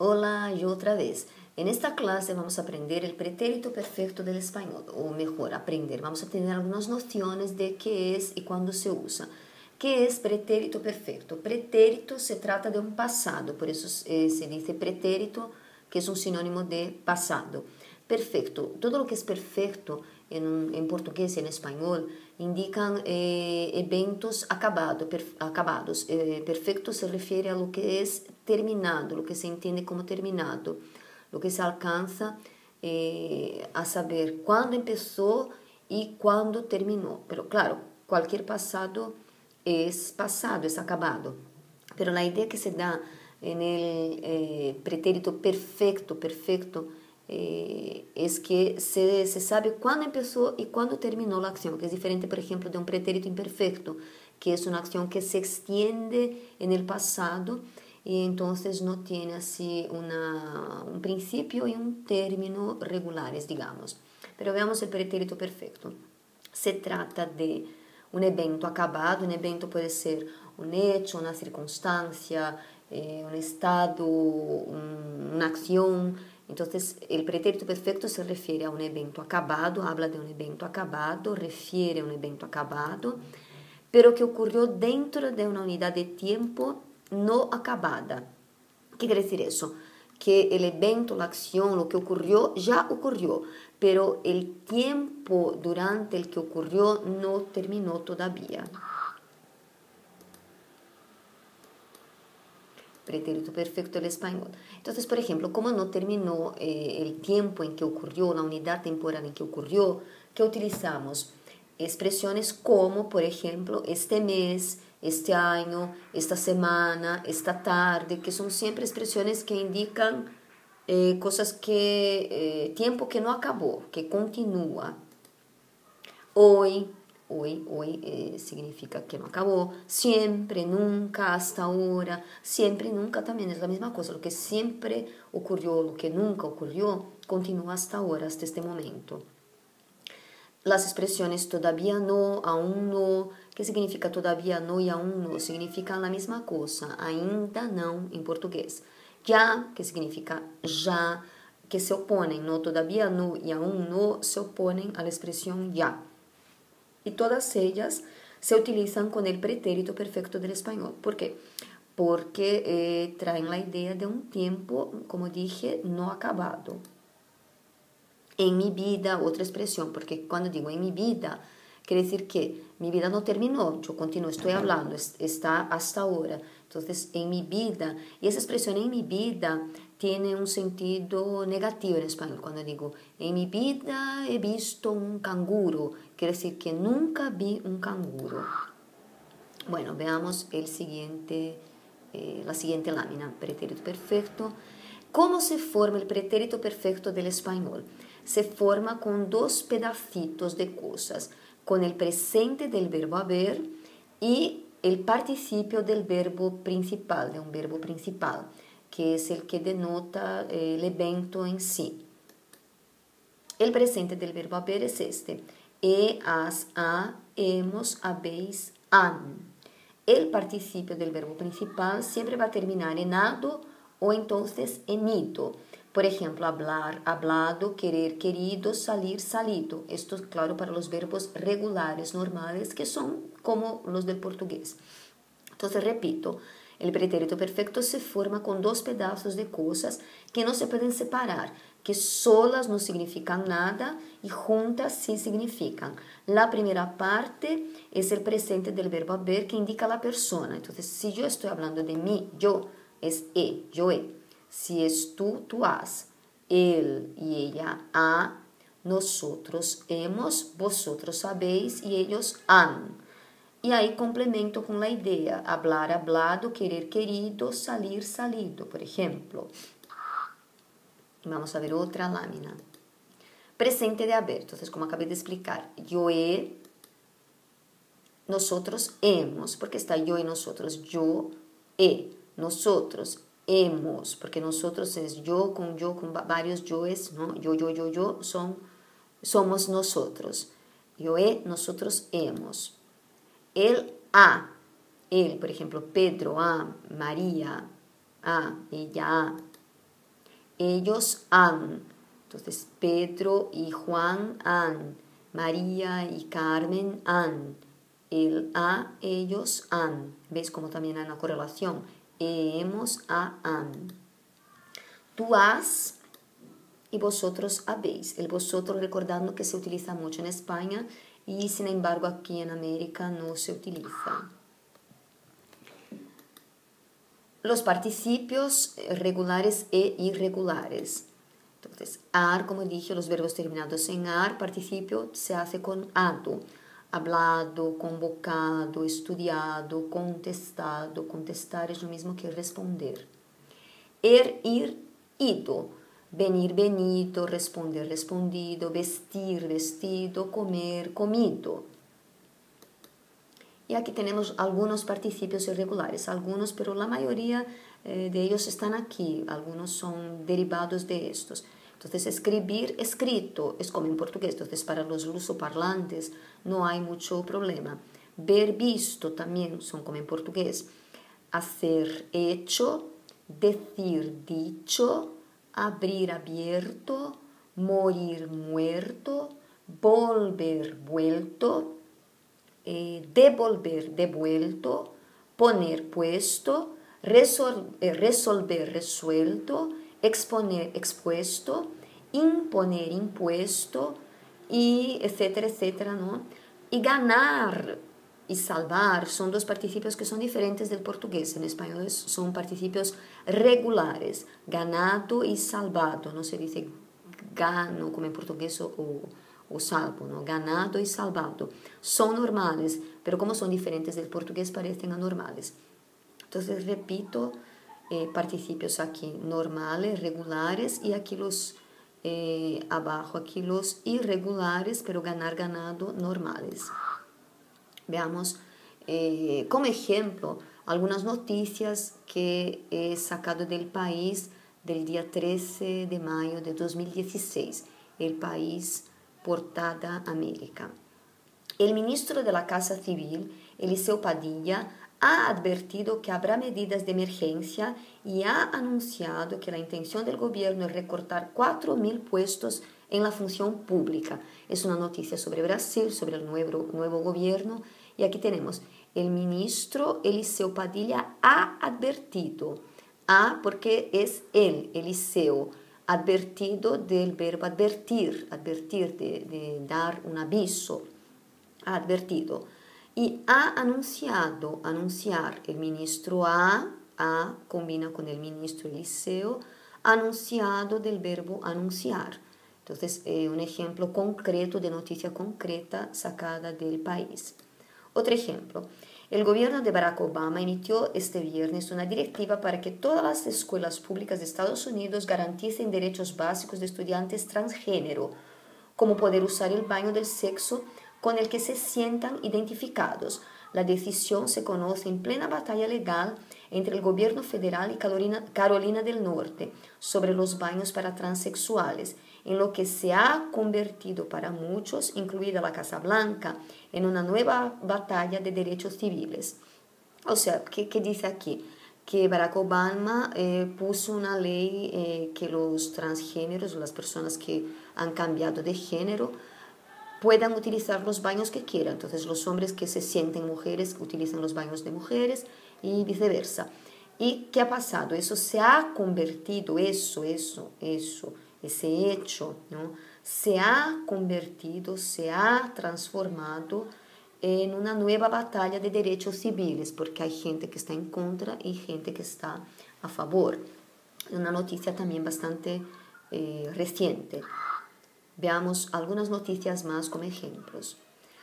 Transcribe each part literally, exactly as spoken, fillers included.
Hola, yo otra vez. En esta clase vamos a aprender el pretérito perfecto del español, o mejor, aprender. Vamos a tener algunas nociones de qué es y cuándo se usa. ¿Qué es pretérito perfecto? Pretérito se trata de un pasado, por eso eh, se dice pretérito, que es un sinónimo de pasado. Perfecto, todo lo que es perfecto en, en portugués y en español indican eh, eventos acabado, per, acabados. Eh, perfecto se refiere a lo que es terminado, lo que se entiende como terminado, lo que se alcanza eh, a saber cuándo empezó y cuándo terminó. Pero claro, cualquier pasado es pasado, es acabado. Pero la idea que se da en el eh, pretérito perfecto, perfecto, eh, es que se, se sabe cuándo empezó y cuándo terminó la acción, que es diferente, por ejemplo, de un pretérito imperfecto, que es una acción que se extiende en el pasado y entonces no tiene así una, un principio y un término regulares, digamos. Pero veamos el pretérito perfecto. Se trata de un evento acabado. Un evento puede ser un hecho, una circunstancia, eh, un estado, un, una acción. Entonces, el pretérito perfecto se refiere a un evento acabado, habla de un evento acabado, refiere a un evento acabado, pero que ocurrió dentro de una unidad de tiempo no acabada. ¿Qué quiere decir eso? Que el evento, la acción, lo que ocurrió, ya ocurrió, pero el tiempo durante el que ocurrió no terminó todavía. Pretérito perfecto del español. Entonces, por ejemplo, como no terminó eh, el tiempo en que ocurrió, la unidad temporal en que ocurrió, ¿qué utilizamos? Expresiones como, por ejemplo, este mes, este año, esta semana, esta tarde, que son siempre expresiones que indican eh, cosas que, eh, tiempo que no acabó, que continúa. Hoy, hoy, hoy eh, significa que no acabó. Siempre, nunca, hasta ahora. Siempre y nunca también es la misma cosa. Lo que siempre ocurrió, lo que nunca ocurrió, continúa hasta ahora, hasta este momento. Las expresiones todavía no, aún no. ¿Qué significa todavía no y aún no? Significan la misma cosa. Ainda não en portugués. Ya, que significa ya, que se oponen, no, todavía no y aún no se oponen a la expresión ya. Y todas ellas se utilizan con el pretérito perfecto del español. ¿Por qué? Porque eh, traen la idea de un tiempo, como dije, no acabado. En mi vida, otra expresión, porque cuando digo en mi vida, quiere decir que mi vida no terminó, yo continúo, estoy hablando, está hasta ahora. Entonces, en mi vida, y esa expresión en mi vida tiene un sentido negativo en español. Cuando digo, en mi vida he visto un canguro, quiere decir que nunca vi un canguro. Bueno, veamos el siguiente, eh, la siguiente lámina, pretérito perfecto. ¿Cómo se forma el pretérito perfecto del español? Se forma con dos pedacitos de cosas, con el presente del verbo haber y el participio del verbo principal, de un verbo principal, que es el que denota el evento en sí. El presente del verbo haber es este: he, has, ha, hemos, habéis, han. El participio del verbo principal siempre va a terminar en ado o entonces en ido. Por ejemplo, hablar, hablado, querer, querido, salir, salido. Esto es claro para los verbos regulares, normales, que son como los del portugués. Entonces, repito, el pretérito perfecto se forma con dos pedazos de cosas que no se pueden separar, que solas no significan nada y juntas sí significan. La primera parte es el presente del verbo haber, que indica a la persona. Entonces, si yo estoy hablando de mí, yo, es he, yo he. Si es tú, tú has. Él y ella ha. Nosotros hemos, vosotros sabéis y ellos han. Y ahí complemento con la idea: hablar, hablado, querer, querido, salir, salido, por ejemplo. Vamos a ver otra lámina. Presente de haber. Entonces, como acabé de explicar, yo he, nosotros hemos, porque está yo y nosotros. Yo he, nosotros hemos, porque nosotros es yo con yo, con varios yoes, ¿no? Yo, yo, yo, yo, son, somos nosotros. Yo he, nosotros hemos. Él ha, él, por ejemplo, Pedro ha, María ha, ella ha. ellos han. Entonces, Pedro y Juan han. María y Carmen han. El a, ellos han. ¿Veis cómo también hay una correlación? Hemos, a, han. Tú has y vosotros habéis. El vosotros, recordando que se utiliza mucho en España y sin embargo aquí en América no se utiliza. Los participios regulares e irregulares. Entonces, ar, como dije, los verbos terminados en ar, participio se hace con ado. Hablado, convocado, estudiado, contestado. Contestar es lo mismo que responder. Er, ir, ido. Venir, venido. Responder, respondido. Vestir, vestido. Comer, comido. Y aquí tenemos algunos participios irregulares, algunos, pero la mayoría eh, de ellos están aquí, algunos son derivados de estos. Entonces, escribir, escrito, es como en portugués, entonces para los lusoparlantes no hay mucho problema. Ver, visto, también son como en portugués. Hacer, hecho. Decir, dicho. Abrir, abierto. Morir, muerto. Volver, vuelto. Eh, devolver, devuelto, poner, puesto, resol, eh, resolver, resuelto, exponer, expuesto, imponer, impuesto, y etcétera, etcétera, ¿no? Y ganar y salvar son dos participios que son diferentes del portugués. En español son participios regulares, ganado y salvado, no se dice gano como en portugués o o salvo, ¿no? Ganado y salvado. Son normales, pero como son diferentes del portugués, parecen anormales. Entonces, repito, eh, participios aquí normales, regulares, y aquí los, eh, abajo, aquí los irregulares, pero ganar, ganado, normales. Veamos, eh, como ejemplo, algunas noticias que he sacado del País del día trece de mayo de dos mil dieciséis. El País, portada América. El ministro de la Casa Civil, Eliseo Padilla, ha advertido que habrá medidas de emergencia y ha anunciado que la intención del gobierno es recortar cuatro mil puestos en la función pública. Es una noticia sobre Brasil, sobre el nuevo, nuevo gobierno. Y aquí tenemos, el ministro Eliseo Padilla ha advertido. A porque es él, Eliseo, advertido del verbo advertir, advertir, de, de dar un aviso, ha advertido. Y ha anunciado, anunciar, el ministro ha, ha combina con el ministro Eliseo, anunciado del verbo anunciar. Entonces, eh, un ejemplo concreto de noticia concreta sacada del País. Otro ejemplo. El gobierno de Barack Obama emitió este viernes una directiva para que todas las escuelas públicas de Estados Unidos garanticen derechos básicos de estudiantes transgénero, como poder usar el baño del sexo con el que se sientan identificados. La decisión se conoce en plena batalla legal entre el gobierno federal y Carolina, Carolina del Norte sobre los baños para transexuales, en lo que se ha convertido para muchos, incluida la Casa Blanca, en una nueva batalla de derechos civiles. O sea, ¿qué, qué dice aquí? Que Barack Obama eh, puso una ley eh, que los transgéneros, las personas que han cambiado de género, puedan utilizar los baños que quieran. Entonces, los hombres que se sienten mujeres utilizan los baños de mujeres y viceversa. ¿Y qué ha pasado? Eso se ha convertido, eso, eso, eso, ese hecho, ¿no? Se ha convertido, se ha transformado en una nueva batalla de derechos civiles, porque hay gente que está en contra y gente que está a favor. Una noticia también bastante eh, reciente. Veamos algunas noticias más como ejemplos.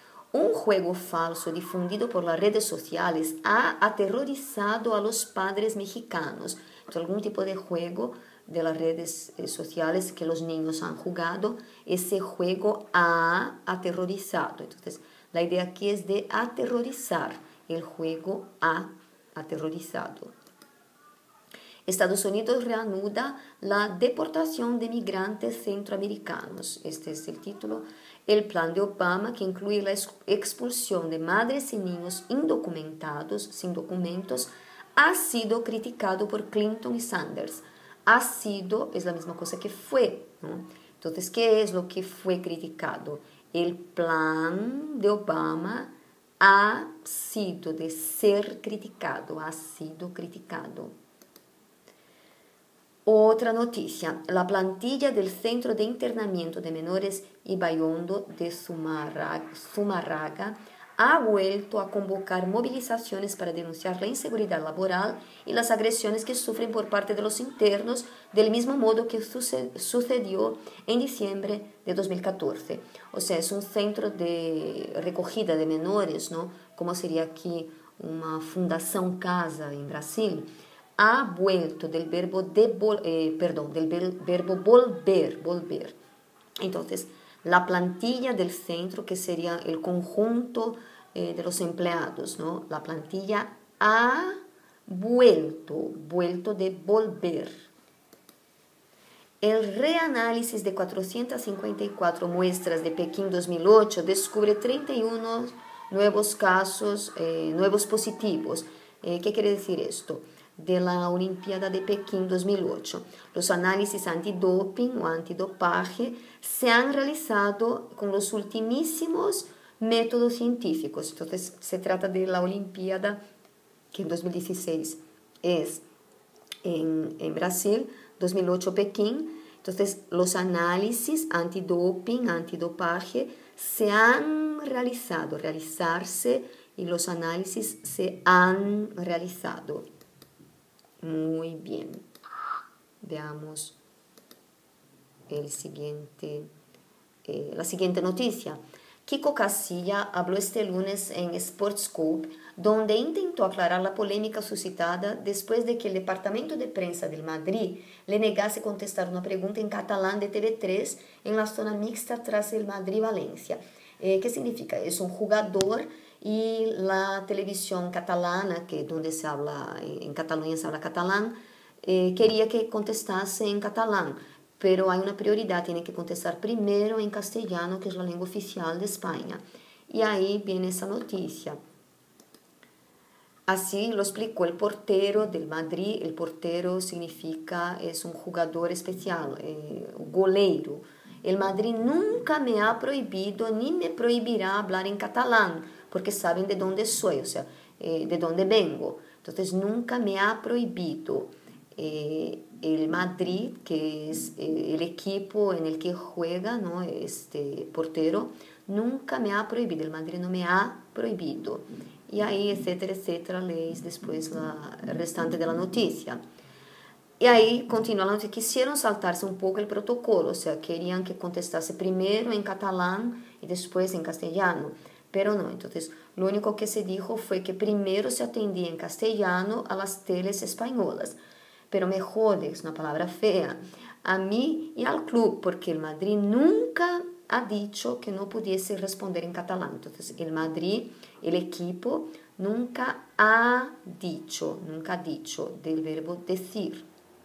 Un juego falso difundido por las redes sociales ha aterrorizado a los padres mexicanos. Entonces, algún tipo de juego de las redes sociales que los niños han jugado, ese juego ha aterrorizado. Entonces, la idea aquí es de aterrorizar. El juego ha aterrorizado. Estados Unidos reanuda la deportación de migrantes centroamericanos. Este es el título. El plan de Obama, que incluye la expulsión de madres y niños indocumentados, sin documentos, ha sido criticado por Clinton y Sanders. ha sido es la misma cosa que fue, ¿no? Entonces, ¿qué es lo que fue criticado? El plan de Obama ha sido de ser criticado, ha sido criticado. Otra noticia, la plantilla del Centro de Internamiento de Menores Ibaiondo de Zumarraga, Zumarraga ha vuelto a convocar movilizaciones para denunciar la inseguridad laboral y las agresiones que sufren por parte de los internos, del mismo modo que sucedió en diciembre de dos mil catorce. O sea, es un centro de recogida de menores, ¿no? Como sería aquí una fundación casa en Brasil, ha vuelto del verbo, de, eh, perdón, del verbo volver, volver. Entonces, la plantilla del centro, que sería el conjunto eh, de los empleados, ¿no? La plantilla ha vuelto, vuelto de volver. El reanálisis de cuatrocientas cincuenta y cuatro muestras de Pekín dos mil ocho descubre treinta y uno nuevos casos, eh, nuevos positivos. Eh, ¿Qué quiere decir esto? De la Olimpiada de Pekín dos mil ocho. Los análisis antidoping o antidopaje se han realizado con los ultimísimos métodos científicos. Entonces, se trata de la Olimpiada que en dos mil dieciséis es en, en Brasil, dos mil ocho Pekín. Entonces, los análisis antidoping, antidopaje se han realizado, realizarse, y los análisis se han realizado. Muy bien. Veamos el siguiente, eh, la siguiente noticia. Kiko Casilla habló este lunes en Sportscope, donde intentó aclarar la polémica suscitada después de que el Departamento de Prensa del Madrid le negase contestar una pregunta en catalán de T V tres en la zona mixta tras el Madrid-Valencia. Eh, ¿Qué significa? Es un jugador y la televisión catalana, que donde se habla, en Cataluña se habla catalán, eh, quería que contestase en catalán, pero hay una prioridad, tiene que contestar primero en castellano, que es la lengua oficial de España. Y ahí viene esa noticia. Así lo explicó el portero del Madrid. El portero significa, es un jugador especial, eh, goleiro. El Madrid nunca me ha prohibido ni me prohibirá hablar en catalán, porque saben de dónde soy, o sea, eh, de dónde vengo. Entonces, nunca me ha prohibido. Eh, el Madrid, que es eh, el equipo en el que juega, ¿no? Este portero, nunca me ha prohibido. El Madrid no me ha prohibido. Y ahí, etcétera, etcétera, leéis después la restante de la noticia. Y ahí continúa la noticia. Quisieron saltarse un poco el protocolo, o sea, querían que contestase primero en catalán y después en castellano, pero no. Entonces, lo único que se dijo fue que primero se atendía en castellano a las teles españolas. Pero me jode, es una palabra fea, a mí y al club, porque el Madrid nunca ha dicho que no pudiese responder en catalán. Entonces, el Madrid, el equipo, nunca ha dicho, nunca ha dicho del verbo decir.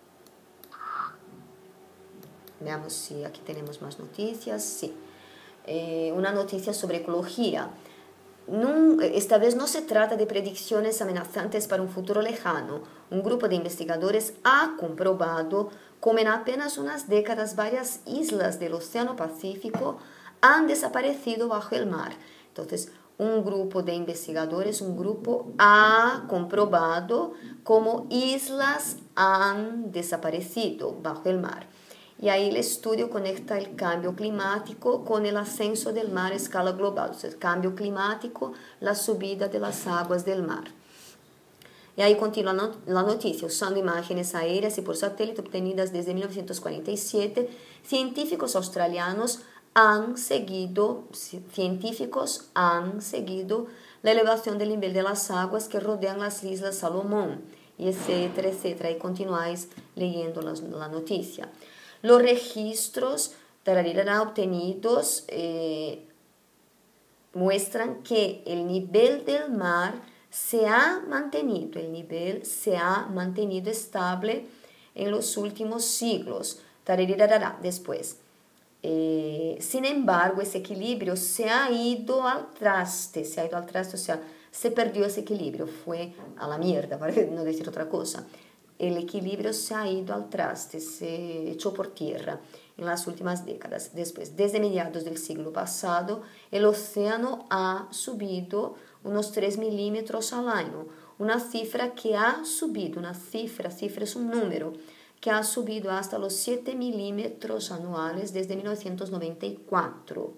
Veamos si aquí tenemos más noticias. Sí, eh, una noticia sobre ecología. No, esta vez no se trata de predicciones amenazantes para un futuro lejano. Un grupo de investigadores ha comprobado cómo en apenas unas décadas varias islas del Océano Pacífico han desaparecido bajo el mar. Entonces, un grupo de investigadores, un grupo ha comprobado cómo islas han desaparecido bajo el mar. Y ahí el estudio conecta el cambio climático con el ascenso del mar a escala global. O sea, el cambio climático, la subida de las aguas del mar. Y ahí continúa la noticia. Usando imágenes aéreas y por satélite obtenidas desde mil novecientos cuarenta y siete, científicos australianos han seguido, científicos han seguido la elevación del nivel de las aguas que rodean las Islas Salomón, y etcétera, etcétera. Y continuáis leyendo la, la noticia. Los registros tararira, obtenidos eh, muestran que el nivel del mar se ha mantenido, el nivel se ha mantenido estable en los últimos siglos. Tararira, después. Eh, sin embargo, ese equilibrio se ha ido al traste, se ha ido al traste, o sea, se perdió ese equilibrio, fue a la mierda, para no decir otra cosa. el equilibrio se ha ido al traste, se echó por tierra en las últimas décadas. Después, desde mediados del siglo pasado, el océano ha subido unos tres milímetros al año, una cifra que ha subido, una cifra, cifra es un número, que ha subido hasta los siete milímetros anuales desde mil novecientos noventa y cuatro.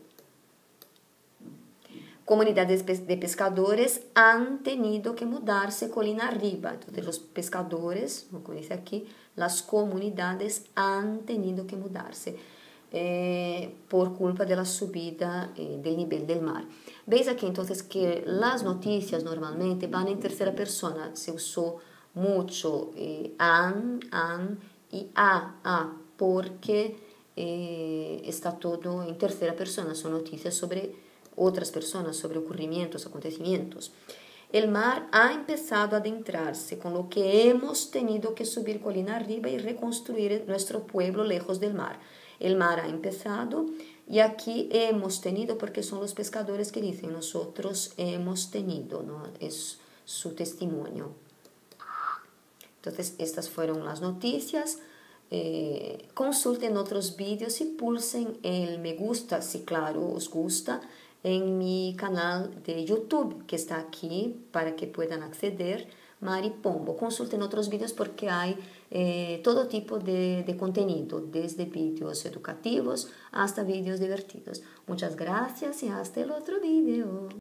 Comunidades de pescadores han tenido que mudarse colina arriba. Entonces los pescadores, como dice aquí, las comunidades han tenido que mudarse eh, por culpa de la subida eh, del nivel del mar. Veis aquí entonces que las noticias normalmente van en tercera persona. Se usó mucho eh, han, han y a, a, porque eh, está todo en tercera persona. Son noticias sobre otras personas, sobre ocurrimientos, acontecimientos. El mar ha empezado a adentrarse, con lo que hemos tenido que subir colina arriba y reconstruir nuestro pueblo lejos del mar. El mar ha empezado y aquí hemos tenido, porque son los pescadores que dicen, nosotros hemos tenido, ¿no? Es su testimonio. Entonces, estas fueron las noticias. Eh, consulten otros vídeos y pulsen el me gusta, si claro os gusta, en mi canal de YouTube, que está aquí para que puedan acceder, Mari Pombo. Consulten otros vídeos porque hay eh, todo tipo de, de contenido, desde vídeos educativos hasta vídeos divertidos. Muchas gracias y hasta el otro vídeo.